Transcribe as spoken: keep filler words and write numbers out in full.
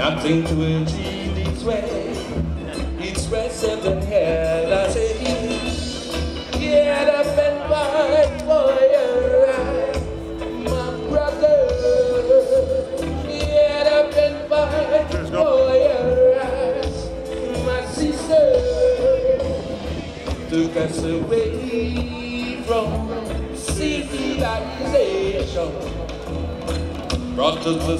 nothing to achieve its way. It's rested the head, I say, get up and fight for your right, my brother. Get up and fight for your right, my sister. Took us away from civilization, brought us the